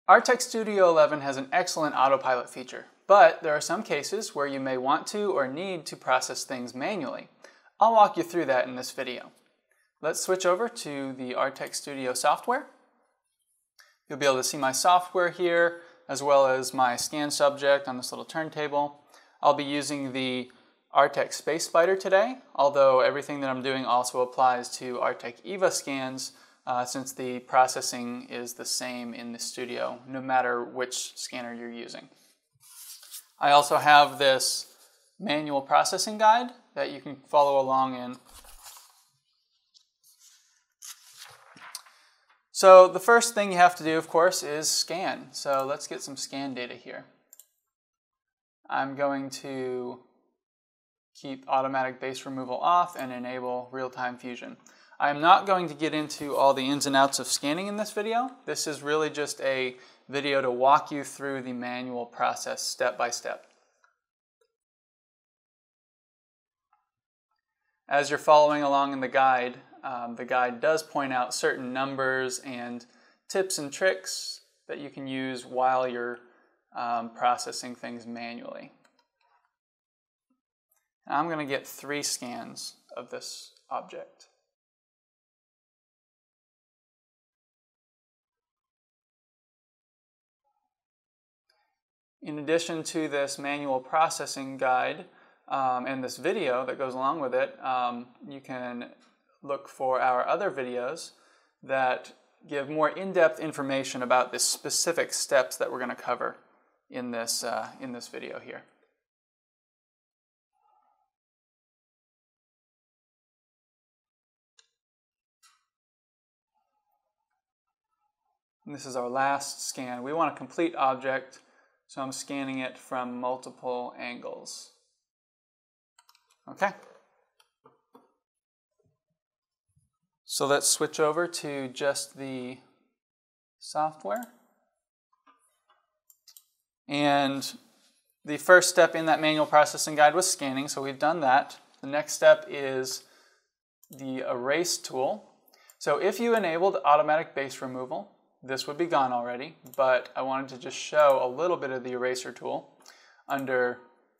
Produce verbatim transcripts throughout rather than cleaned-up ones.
Artec Studio eleven has an excellent autopilot feature, but there are some cases where you may want to or need to process things manually. I'll walk you through that in this video. Let's switch over to the Artec Studio software. You'll be able to see my software here, as well as my scan subject on this little turntable. I'll be using the Artec Space Spider today, although everything that I'm doing also applies to Artec EVA scans, uh, since the processing is the same in the studio, no matter which scanner you're using. I also have this manual processing guide that you can follow along in. So the first thing you have to do, of course, is scan. So let's get some scan data here. I'm going to keep automatic base removal off and enable real-time fusion. I'm not going to get into all the ins and outs of scanning in this video. This is really just a video to walk you through the manual process step by step. As you're following along in the guide, um, the guide does point out certain numbers and tips and tricks that you can use while you're um, processing things manually. I'm going to get three scans of this object. In addition to this manual processing guide um, and this video that goes along with it, um, you can look for our other videos that give more in-depth information about the specific steps that we're going to cover in this, uh, in this video here. And this is our last scan. We want a complete object, so I'm scanning it from multiple angles. Okay. So let's switch over to just the software. And the first step in that manual processing guide was scanning, so we've done that. The next step is the erase tool. So if you enabled automatic base removal, this would be gone already, but I wanted to just show a little bit of the eraser tool under,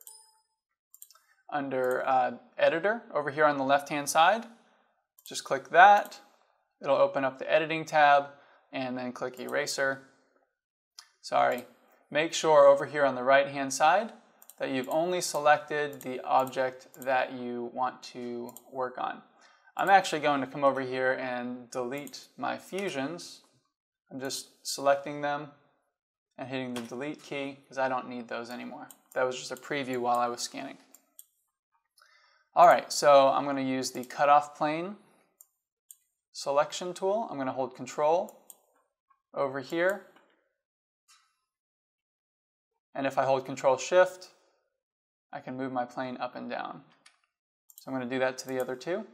under uh, editor over here on the left hand side. Just click that, it'll open up the editing tab, and then click eraser. Sorry, make sure over here on the right hand side that you've only selected the object that you want to work on. I'm actually going to come over here and delete my fusions. I'm just selecting them and hitting the delete key because I don't need those anymore. That was just a preview while I was scanning. All right, so I'm going to use the cutoff plane selection tool. I'm going to hold Control over here. And if I hold Control Shift, I can move my plane up and down. So I'm going to do that to the other two.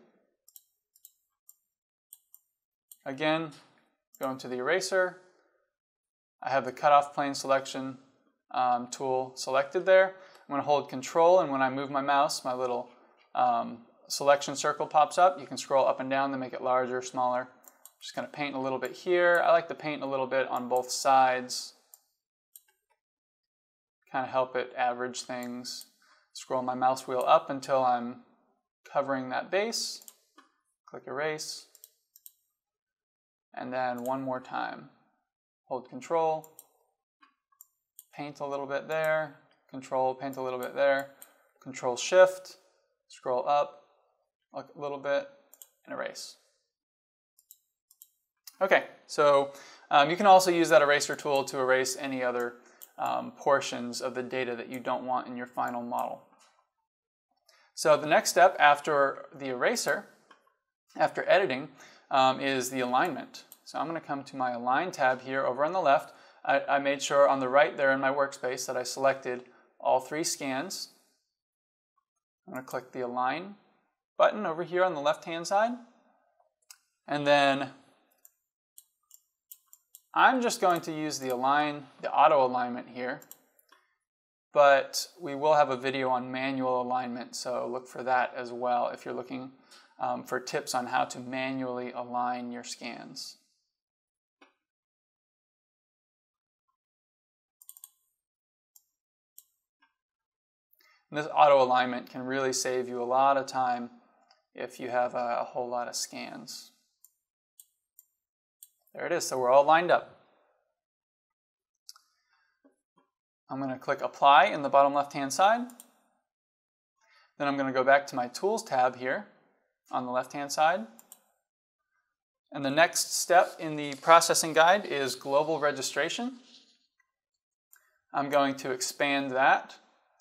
Again, go into the eraser. I have the cutoff plane selection um, tool selected there. I'm going to hold Control, and when I move my mouse, my little um, selection circle pops up. You can scroll up and down to make it larger, smaller. I'm just going to paint a little bit here. I like to paint a little bit on both sides. Kind of help it average things. Scroll my mouse wheel up until I'm covering that base. Click Erase. And then one more time. Hold Control, paint a little bit there, Control, paint a little bit there, Control Shift, scroll up a little bit, and erase. Okay, so um, you can also use that eraser tool to erase any other um, portions of the data that you don't want in your final model. So the next step after the eraser, after editing, um, is the alignment. So I'm going to come to my Align tab here over on the left. I, I made sure on the right there in my workspace that I selected all three scans. I'm going to click the Align button over here on the left-hand side. And then I'm just going to use the Align, the auto alignment here. But we will have a video on manual alignment, so look for that as well if you're looking um, for tips on how to manually align your scans. And this auto alignment can really save you a lot of time if you have a, a whole lot of scans. There it is, so we're all lined up. I'm going to click Apply in the bottom left-hand side. Then I'm going to go back to my Tools tab here on the left-hand side. And the next step in the processing guide is global registration. I'm going to expand that.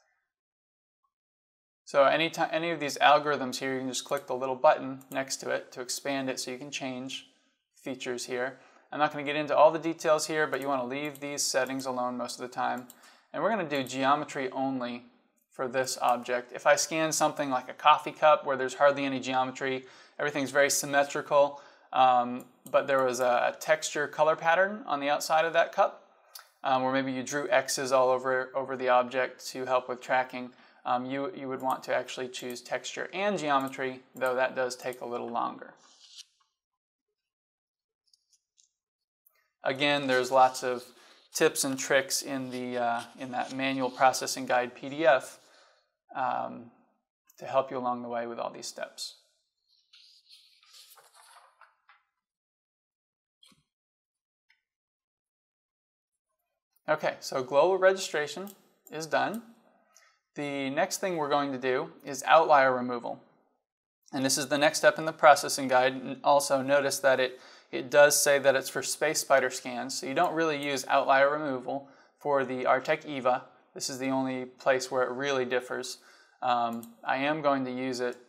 So any, time, any of these algorithms here, you can just click the little button next to it to expand it so you can change features here. I'm not going to get into all the details here, but you want to leave these settings alone most of the time. And we're going to do geometry only for this object. If I scan something like a coffee cup where there's hardly any geometry, everything's very symmetrical, um, but there was a, a texture color pattern on the outside of that cup, um, or maybe you drew X's all over, over the object to help with tracking, um, you, you would want to actually choose texture and geometry, though that does take a little longer. Again, there's lots of tips and tricks in, the, uh, in that manual processing guide P D F um, to help you along the way with all these steps. Okay, so global registration is done. The next thing we're going to do is outlier removal. And this is the next step in the processing guide. And also notice that it, it does say that it's for space spider scans. So you don't really use outlier removal for the Artec EVA. This is the only place where it really differs. Um, I am going to use it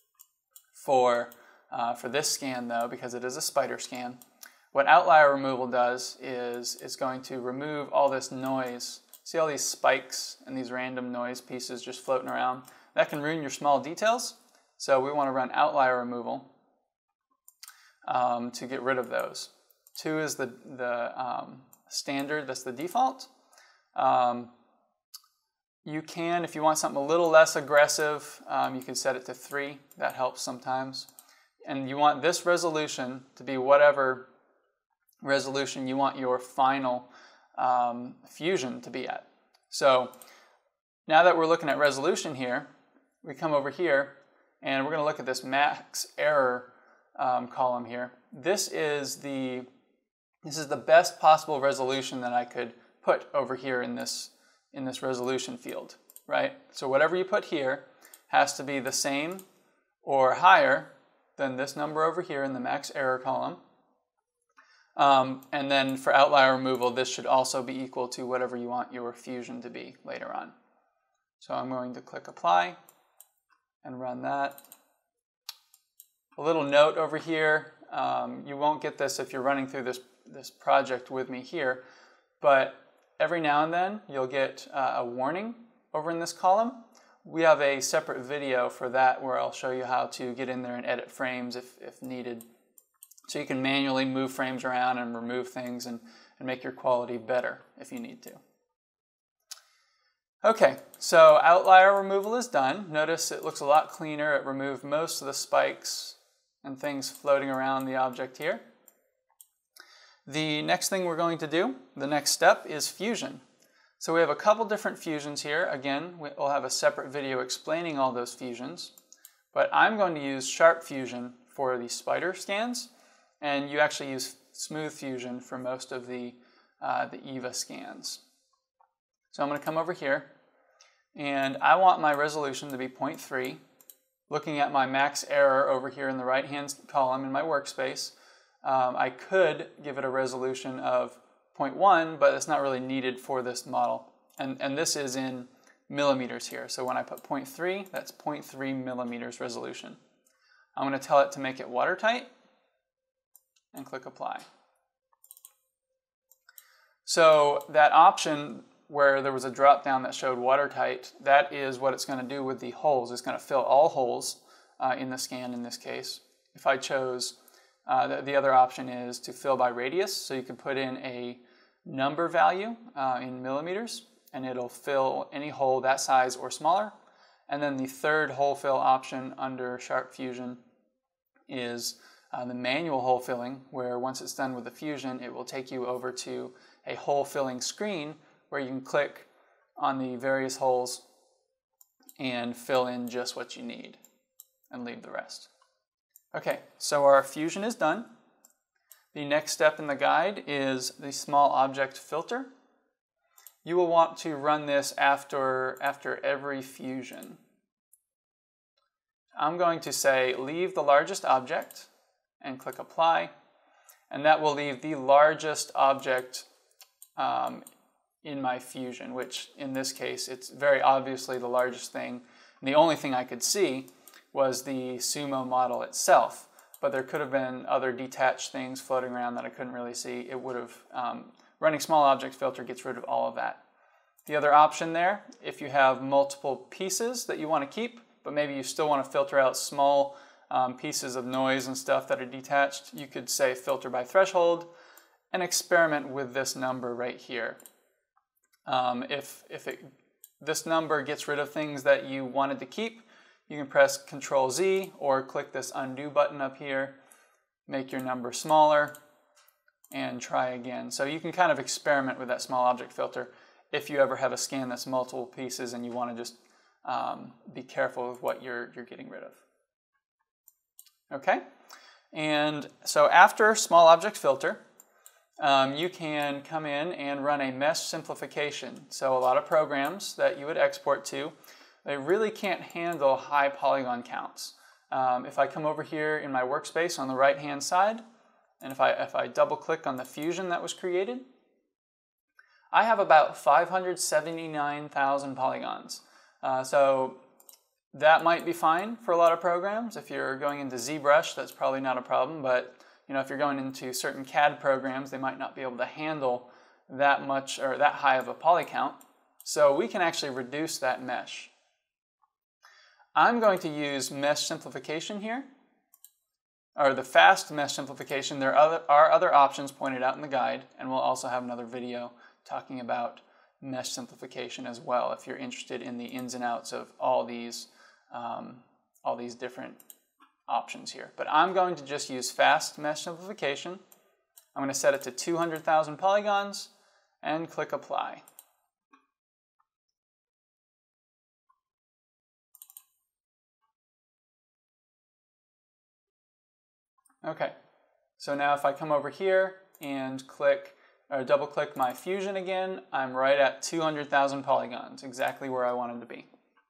for, uh, for this scan though, because it is a spider scan. What outlier removal does is it's going to remove all this noise. See all these spikes and these random noise pieces just floating around? That can ruin your small details. So we want to run outlier removal um, to get rid of those. Two is the, the um, standard, that's the default. Um, you can, if you want something a little less aggressive, um, you can set it to three. That helps sometimes. And you want this resolution to be whatever resolution you want your final um, fusion to be at. So now that we're looking at resolution here, we come over here and we're going to look at this max error um, column here. This is the this is the best possible resolution that I could put over here in this in this resolution field, right? So whatever you put here has to be the same or higher than this number over here in the max error column. Um, and then for outlier removal, this should also be equal to whatever you want your fusion to be later on. So I'm going to click Apply and run that. A little note over here, um, you won't get this if you're running through this, this project with me here, but every now and then you'll get uh, a warning over in this column. We have a separate video for that where I'll show you how to get in there and edit frames if, if needed. So you can manually move frames around and remove things and, and make your quality better if you need to. Okay, so outlier removal is done. Notice it looks a lot cleaner. It removed most of the spikes and things floating around the object here. The next thing we're going to do, the next step, is fusion. So we have a couple different fusions here. Again, we'll have a separate video explaining all those fusions. But I'm going to use sharp fusion for the spider scans. And you actually use smooth fusion for most of the, uh, the EVA scans. So I'm going to come over here, and I want my resolution to be zero point three. Looking at my max error over here in the right-hand column in my workspace, um, I could give it a resolution of zero point one, but it's not really needed for this model. And, and this is in millimeters here. So when I put zero point three, that's zero point three millimeters resolution. I'm going to tell it to make it watertight, and click Apply. So that option where there was a drop down that showed watertight, that is what it's going to do with the holes. It's going to fill all holes uh, in the scan in this case. If I chose, uh, the, the other option is to fill by radius, so you can put in a number value uh, in millimeters and it'll fill any hole that size or smaller. And then the third hole fill option under Sharp Fusion is Uh, the manual hole filling, where once it's done with the fusion, it will take you over to a hole filling screen where you can click on the various holes and fill in just what you need and leave the rest. Okay, so our fusion is done. The next step in the guide is the small object filter. You will want to run this after, after every fusion. I'm going to say leave the largest object and click apply, and that will leave the largest object um, in my fusion, which in this case it's very obviously the largest thing. And the only thing I could see was the sumo model itself, but there could have been other detached things floating around that I couldn't really see. It would have, um, running small object filter gets rid of all of that. The other option there, if you have multiple pieces that you want to keep, but maybe you still want to filter out small um, pieces of noise and stuff that are detached, you could say filter by threshold and experiment with this number right here. Um, if if it, this number gets rid of things that you wanted to keep, you can press control Z or click this undo button up here, make your number smaller, and try again. So you can kind of experiment with that small object filter if you ever have a scan that's multiple pieces and you want to just um, be careful with what you're, you're getting rid of. Okay, and so after small object filter, um, you can come in and run a mesh simplification. So a lot of programs that you would export to, they really can't handle high polygon counts. Um, if I come over here in my workspace on the right hand side, and if I, if I double click on the fusion that was created, I have about five hundred seventy-nine thousand polygons. Uh, so that might be fine for a lot of programs. If you're going into ZBrush, that's probably not a problem, but you know, if you're going into certain C A D programs, they might not be able to handle that much or that high of a poly count. So we can actually reduce that mesh. I'm going to use mesh simplification here, or the fast mesh simplification. There are other, are other options pointed out in the guide, and we'll also have another video talking about mesh simplification as well if you're interested in the ins and outs of all these, um, all these different options here. But I'm going to just use fast mesh simplification. I'm going to set it to two hundred thousand polygons and click apply. Okay, so now if I come over here and click or double click my fusion again, I'm right at two hundred thousand polygons, exactly where I wanted to be.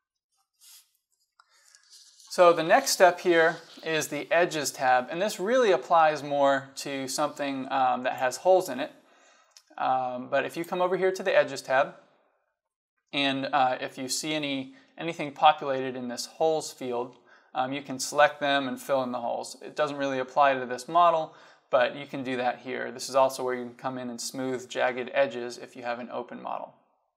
So the next step here is the Edges tab, and this really applies more to something um, that has holes in it. Um, but if you come over here to the Edges tab, and uh, if you see any anything populated in this holes field, um, you can select them and fill in the holes. It doesn't really apply to this model, but you can do that here. This is also where you can come in and smooth jagged edges if you have an open model.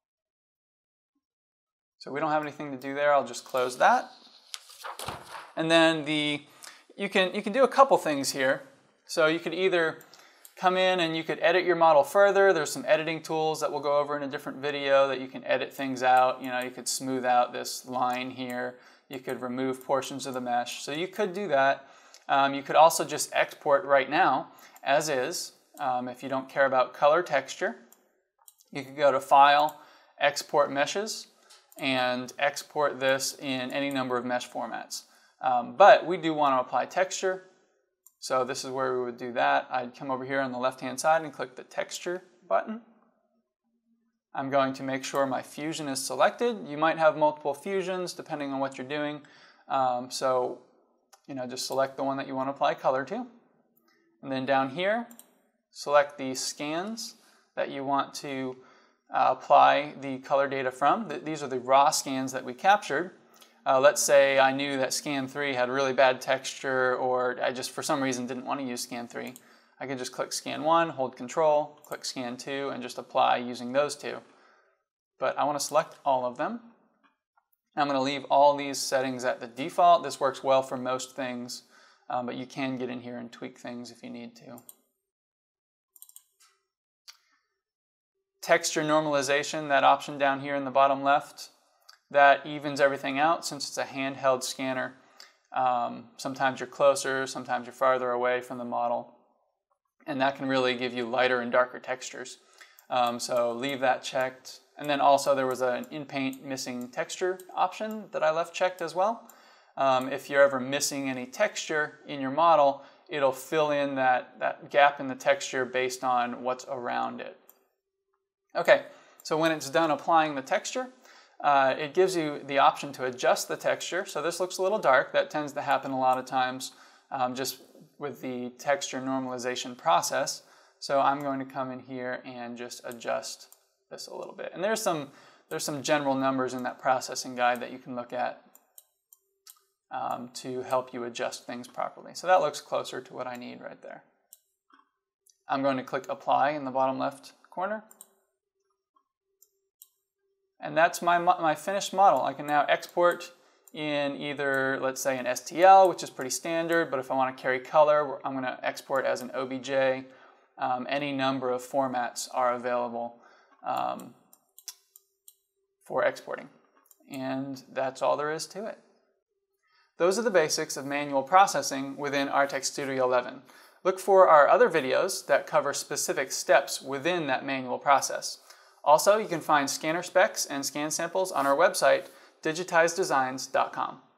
So we don't have anything to do there. I'll just close that. And then the you can you can do a couple things here. So you could either come in and you could edit your model further. There's some editing tools that we'll go over in a different video that you can edit things out. You know, you could smooth out this line here. You could remove portions of the mesh. So you could do that. Um, you could also just export right now as is. Um, if you don't care about color texture, you could go to File, Export Meshes, and export this in any number of mesh formats. Um, but we do want to apply texture, so this is where we would do that. I'd come over here on the left-hand side and click the Texture button. I'm going to make sure my fusion is selected. You might have multiple fusions depending on what you're doing, um, so you know, just select the one that you want to apply color to. And then down here, select the scans that you want to uh, apply the color data from. These are the raw scans that we captured. Uh, let's say I knew that scan three had really bad texture, or I just for some reason didn't want to use scan three. I could just click scan one, hold control, click scan two, and just apply using those two. But I want to select all of them. I'm going to leave all these settings at the default. This works well for most things, um, but you can get in here and tweak things if you need to. Texture normalization, that option down here in the bottom left, that evens everything out since it's a handheld scanner. Um, sometimes you're closer, sometimes you're farther away from the model, and that can really give you lighter and darker textures. Um, so leave that checked. And then also there was an in-paint missing texture option that I left checked as well. Um, if you're ever missing any texture in your model, it'll fill in that, that gap in the texture based on what's around it. Okay, so when it's done applying the texture, uh, it gives you the option to adjust the texture. So this looks a little dark. That tends to happen a lot of times um, just with the texture normalization process. So I'm going to come in here and just adjust this a little bit. And there's some, there's some general numbers in that processing guide that you can look at um, to help you adjust things properly. So that looks closer to what I need right there. I'm going to click Apply in the bottom left corner. And that's my, my finished model. I can now export in either, let's say, an S T L, which is pretty standard, but if I want to carry color, I'm going to export as an O B J. Um, any number of formats are available um, for exporting. And that's all there is to it. Those are the basics of manual processing within Artec Studio eleven. Look for our other videos that cover specific steps within that manual process. Also, you can find scanner specs and scan samples on our website, digitize designs dot com.